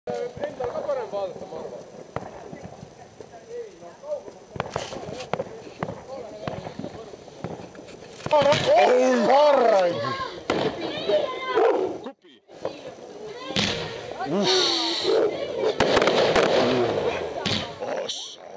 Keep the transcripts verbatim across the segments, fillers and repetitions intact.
Endal ka parem vaadata, ma arvan. Harraid! Kupi! Ossa!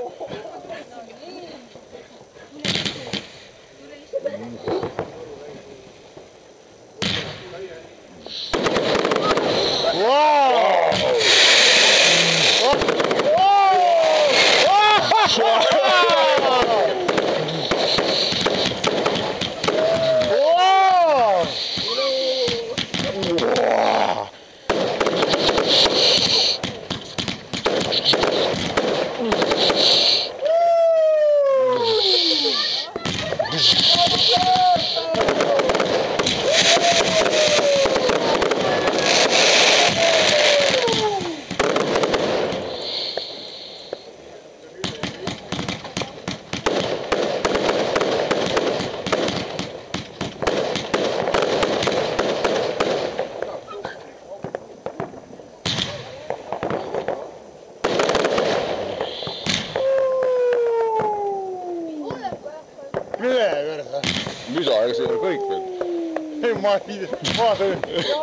Mida, ega see on kõik veel? Ei, ma ei tea, ma tõin.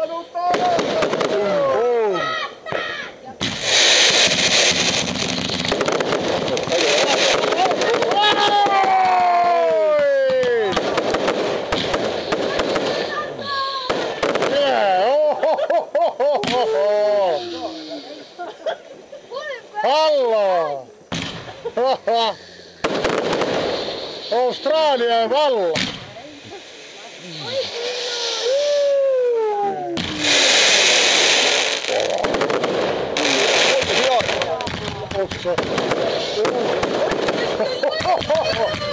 Alla! Austraalia jääb alla! Otsa!